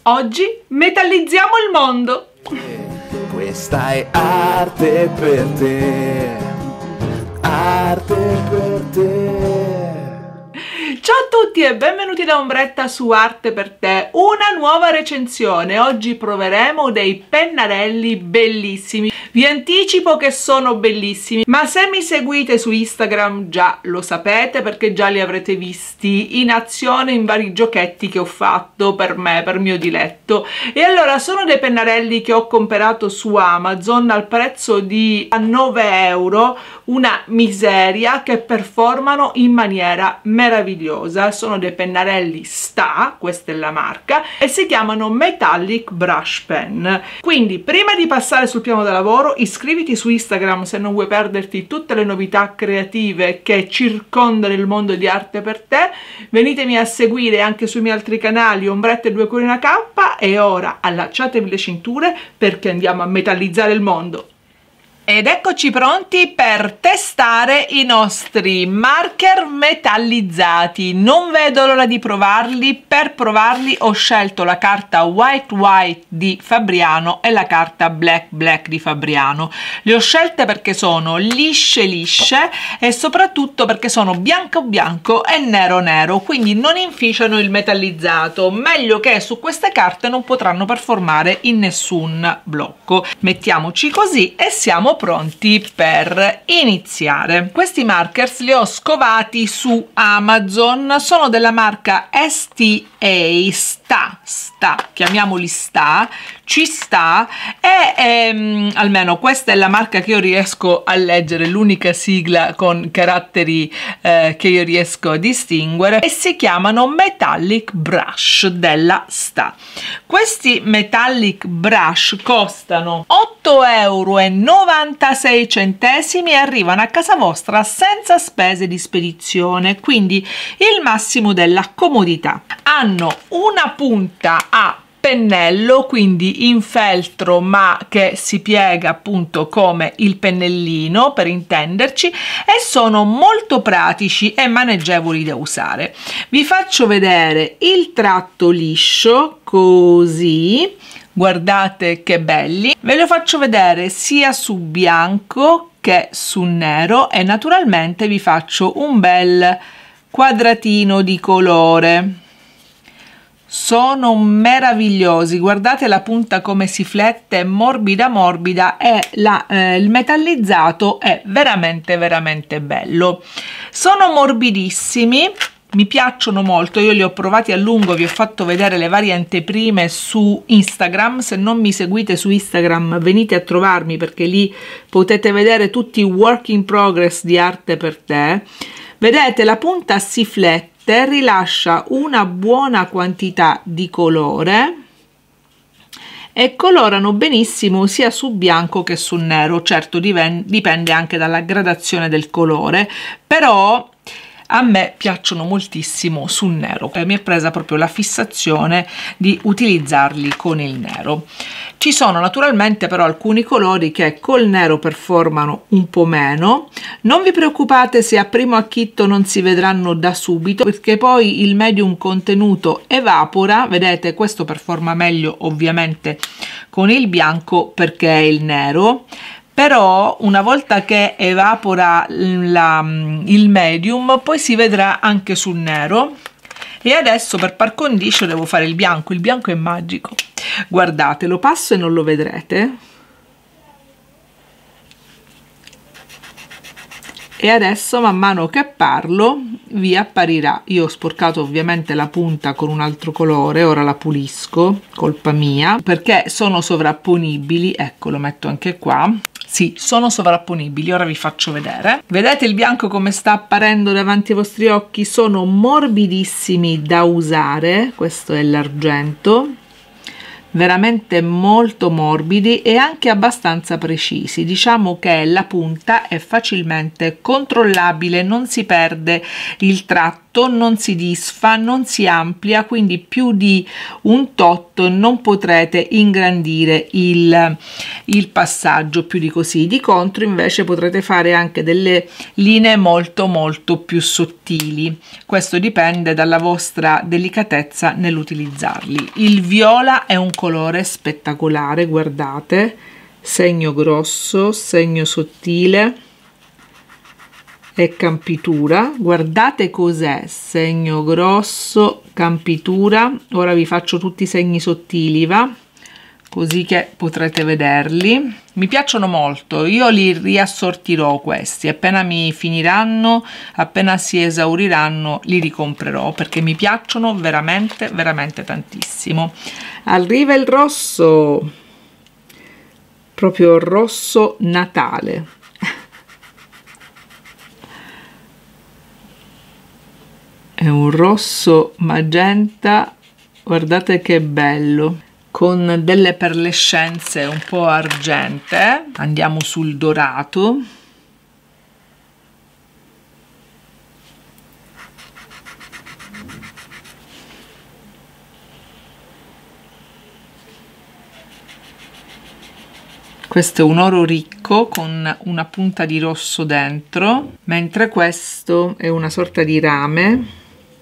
Oggi metallizziamo il mondo. Questa è arte per te, arte per te. Ciao a tutti e benvenuti da Ombretta su Arte per te, una nuova recensione. Oggi proveremo dei pennarelli bellissimi. Vi anticipo che sono bellissimi, ma se mi seguite su Instagram già lo sapete perché già li avrete visti in azione in vari giochetti che ho fatto per me, per mio diletto. E allora sono dei pennarelli che ho comprato su Amazon al prezzo di 9 euro, una miseria, che performano in maniera meravigliosa. Sono dei pennarelli Sta, questa è la marca, e si chiamano Metallic Brush Pen. Quindi prima di passare sul piano da lavoro iscriviti su Instagram se non vuoi perderti tutte le novità creative che circondano il mondo di Arte per te. Venitemi a seguire anche sui miei altri canali Ombretta e 2 cuori una K, e ora allacciatevi le cinture perché andiamo a metallizzare il mondo. Ed eccoci pronti per testare i nostri marker metallizzati. Non vedo l'ora di provarli. Per provarli ho scelto la carta White White di Fabriano e la carta Black Black di Fabriano. Le ho scelte perché sono lisce lisce e soprattutto perché sono bianco bianco e nero nero, quindi non inficiano il metallizzato, meglio che su queste carte non potranno performare in nessun blocco. Mettiamoci così e siamo pronti per iniziare. Questi markers li ho scovati su Amazon, sono della marca STA, chiamiamoli Sta, ci sta, e almeno questa è la marca che io riesco a leggere, l'unica sigla con caratteri che io riesco a distinguere, e si chiamano Metallic Brush della Sta. Questi Metallic Brush costano 8,96 euro e arrivano a casa vostra senza spese di spedizione, quindi il massimo della comodità. Hanno una punta a pennello, quindi in feltro, ma che si piega appunto come il pennellino, per intenderci, e sono molto pratici e maneggevoli da usare. Vi faccio vedere il tratto liscio, così, guardate che belli. Ve lo faccio vedere sia su bianco che su nero e naturalmente vi faccio un bel quadratino di colore. Sono meravigliosi, guardate la punta come si flette, morbida morbida, e il metallizzato è veramente veramente bello. Sono morbidissimi, mi piacciono molto, io li ho provati a lungo, vi ho fatto vedere le varie anteprime su Instagram. Se non mi seguite su Instagram venite a trovarmi perché lì potete vedere tutti i work in progress di Arte per te. Vedete, la punta si flette, rilascia una buona quantità di colore e colorano benissimo sia su bianco che su nero. Certo, dipende anche dalla gradazione del colore, però a me piacciono moltissimo sul nero. Mi è presa proprio la fissazione di utilizzarli con il nero. Ci sono naturalmente però alcuni colori che col nero performano un po' meno. Non vi preoccupate se a primo acchitto non si vedranno da subito, perché poi il medium contenuto evapora. Vedete, questo performa meglio ovviamente con il bianco perché è il nero, però una volta che evapora il medium poi si vedrà anche sul nero. E adesso per par condicio devo fare il bianco è magico. Guardate, lo passo e non lo vedrete. E adesso man mano che parlo vi apparirà. Io ho sporcato ovviamente la punta con un altro colore, ora la pulisco, colpa mia, perché sono sovrapponibili. Ecco, lo metto anche qua. Sì, sono sovrapponibili, ora vi faccio vedere. Vedete il bianco come sta apparendo davanti ai vostri occhi? Sono morbidissimi da usare, questo è l'argento, veramente molto morbidi e anche abbastanza precisi. Diciamo che la punta è facilmente controllabile, non si perde il tratto compatto, non si disfa, non si amplia, quindi più di un tot non potrete ingrandire il passaggio più di così. Di contro invece potrete fare anche delle linee molto più sottili. Questo dipende dalla vostra delicatezza nell'utilizzarli. Il viola è un colore spettacolare, guardate, segno grosso, segno sottile e campitura. Guardate cos'è, segno grosso, campitura. Ora vi faccio tutti i segni sottili, va? Così che potrete vederli. Mi piacciono molto, io li riassortirò questi, appena mi finiranno, appena si esauriranno li ricomprerò perché mi piacciono veramente tantissimo. Arriva il rosso, proprio rosso Natale. È un rosso magenta, guardate che bello, con delle perlescenze un po' argente. Andiamo sul dorato. Questo è un oro ricco con una punta di rosso dentro, mentre questo è una sorta di rame,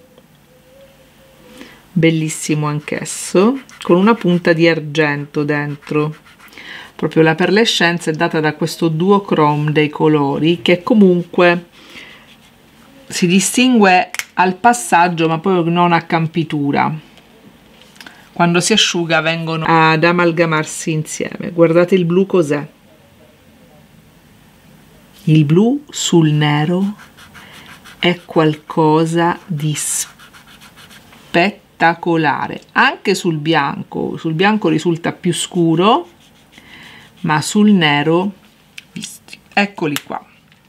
bellissimo anch'esso, con una punta di argento dentro. Proprio la perlescenza è data da questo duochrome dei colori, che comunque si distingue al passaggio ma poi non a campitura. Quando si asciuga vengono ad amalgamarsi insieme. Guardate il blu cos'è. Il blu sul nero è qualcosa di spettacolare. Anche sul bianco risulta più scuro, ma sul nero, visti, eccoli qua.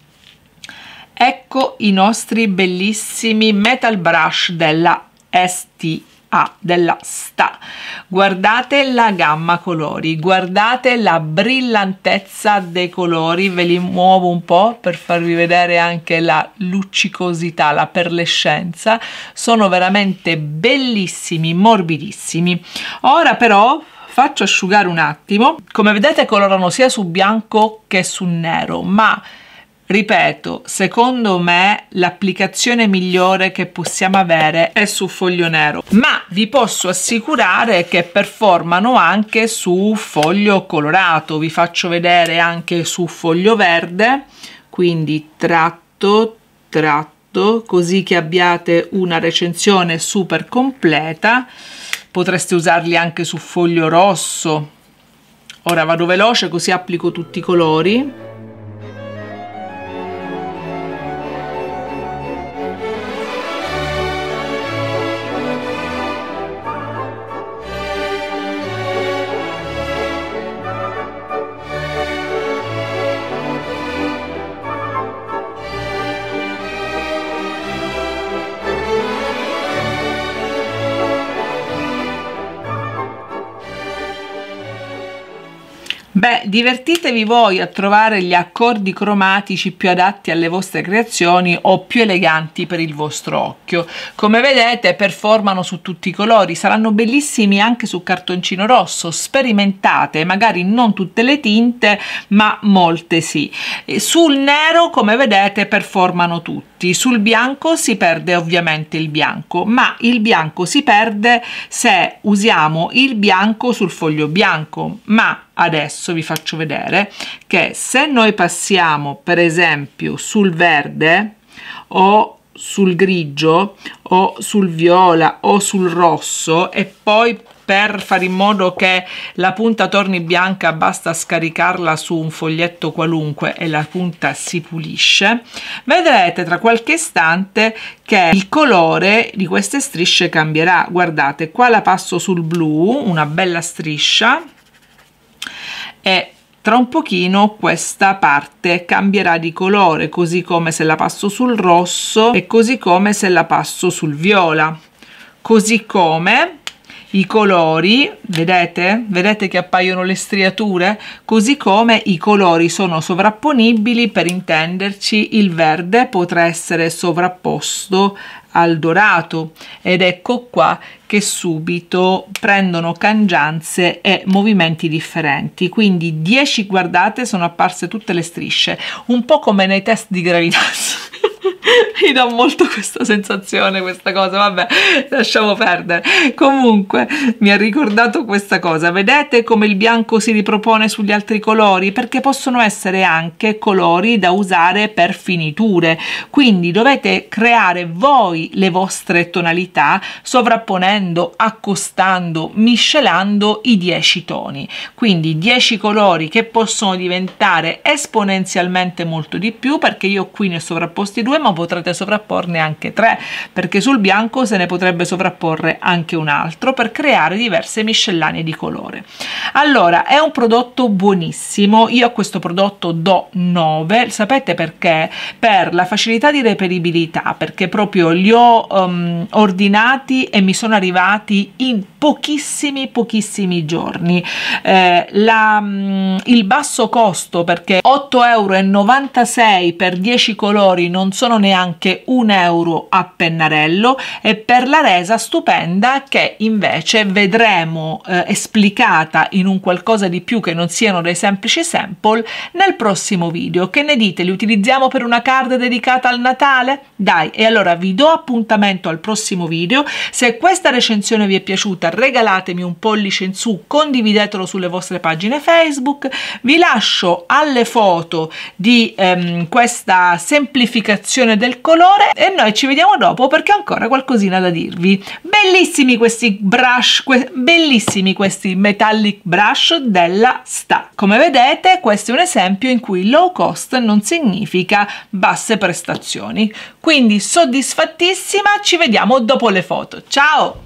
Ecco i nostri bellissimi metal brush della della STA. Guardate la gamma colori, guardate la brillantezza dei colori. Ve li muovo un po' per farvi vedere anche la luccicosità, la perlescenza. Sono veramente bellissimi, morbidissimi. Ora però faccio asciugare un attimo. Come vedete colorano sia su bianco che su nero, ma ripeto, secondo me l'applicazione migliore che possiamo avere è su foglio nero, ma vi posso assicurare che performano anche su foglio colorato. Vi faccio vedere anche su foglio verde, quindi tratto, così che abbiate una recensione super completa. Potreste usarli anche su foglio rosso. Ora vado veloce così applico tutti i colori. Beh, divertitevi voi a trovare gli accordi cromatici più adatti alle vostre creazioni o più eleganti per il vostro occhio. Come vedete performano su tutti i colori, saranno bellissimi anche su cartoncino rosso. Sperimentate, magari non tutte le tinte ma molte sì. E sul nero, come vedete, performano tutti. Sul bianco si perde ovviamente il bianco, ma il bianco si perde se usiamo il bianco sul foglio bianco. Ma adesso vi faccio vedere che se noi passiamo per esempio sul verde o sul grigio o sul viola o sul rosso, e poi per fare in modo che la punta torni bianca basta scaricarla su un foglietto qualunque e la punta si pulisce, vedrete tra qualche istante che il colore di queste strisce cambierà. Guardate, qua la passo sul blu, una bella striscia, e tra un pochino questa parte cambierà di colore, così come se la passo sul rosso e così come se la passo sul viola. Così come i colori, vedete che appaiono le striature, così come i colori sono sovrapponibili. Per intenderci, il verde potrà essere sovrapposto al dorato, ed ecco qua che subito prendono cangianze e movimenti differenti. Quindi 10, guardate, sono apparse tutte le strisce, un po' come nei test di gravidanza. Mi dà molto questa sensazione, questa cosa, vabbè, lasciamo perdere. Comunque mi ha ricordato questa cosa. Vedete come il bianco si ripropone sugli altri colori? Perché possono essere anche colori da usare per finiture, quindi dovete creare voi le vostre tonalità sovrapponendo, accostando, miscelando i 10 toni. Quindi 10 colori che possono diventare esponenzialmente molto di più, perché io qui ne ho sovrapposti 2, ma potrete sovrapporne anche 3, perché sul bianco se ne potrebbe sovrapporre anche un altro per creare diverse miscellanee di colore. Allora, è un prodotto buonissimo, io a questo prodotto do 9, sapete perché? Per la facilità di reperibilità, perché proprio li ho ordinati e mi sono arrivati in pochissimi giorni. Il basso costo, perché 8,96 € per 10 colori non sono neanche €1 a pennarello, e per la resa stupenda che invece vedremo esplicata in un qualcosa di più che non siano dei semplici sample nel prossimo video. Che ne dite? Li utilizziamo per una card dedicata al Natale? Dai, e allora vi do appuntamento al prossimo video. Se questa recensione vi è piaciuta, regalatemi un pollice in su, condividetelo sulle vostre pagine Facebook, vi lascio alle foto di questa semplificazione del colore e noi ci vediamo dopo, perché ho ancora qualcosina da dirvi. Bellissimi questi brush, bellissimi questi metallic brush della Sta. Come vedete, questo è un esempio in cui low cost non significa basse prestazioni. Quindi soddisfattissima, ci vediamo dopo le foto. Ciao!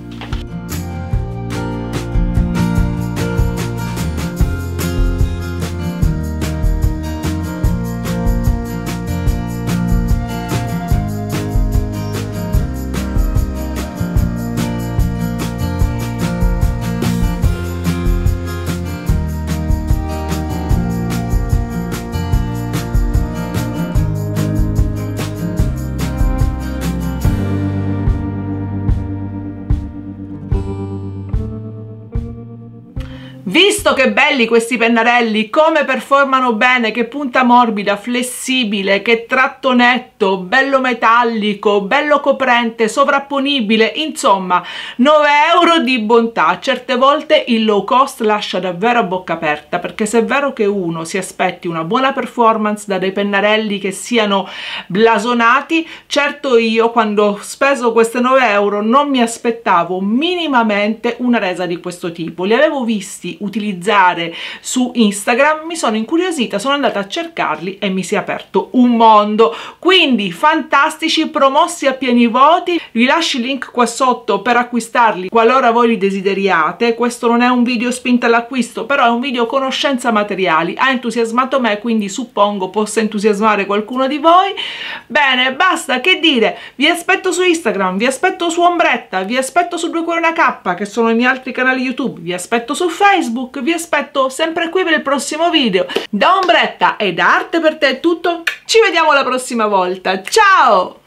Visto che belli questi pennarelli, come performano bene, che punta morbida, flessibile, che tratto netto, bello metallico, bello coprente, sovrapponibile, insomma 9 € di bontà. Certe volte il low cost lascia davvero a bocca aperta, perché se è vero che uno si aspetti una buona performance da dei pennarelli che siano blasonati, certo io quando ho speso queste 9 € non mi aspettavo minimamente una resa di questo tipo. Li avevo visti utilizzare su Instagram, mi sono incuriosita, sono andata a cercarli e mi si è aperto un mondo. Quindi fantastici, promossi a pieni voti. Vi lascio il link qua sotto per acquistarli qualora voi li desideriate. Questo non è un video spinta all'acquisto, però è un video conoscenza materiali. Ha entusiasmato me, quindi suppongo possa entusiasmare qualcuno di voi. Bene, basta, che dire, vi aspetto su Instagram, vi aspetto su Ombretta, vi aspetto su 2 Cuori Una Cappa, che sono i miei altri canali YouTube, vi aspetto su Facebook, vi aspetto sempre qui per il prossimo video. Da Ombretta e da Arte per Te è tutto, ci vediamo la prossima volta, ciao!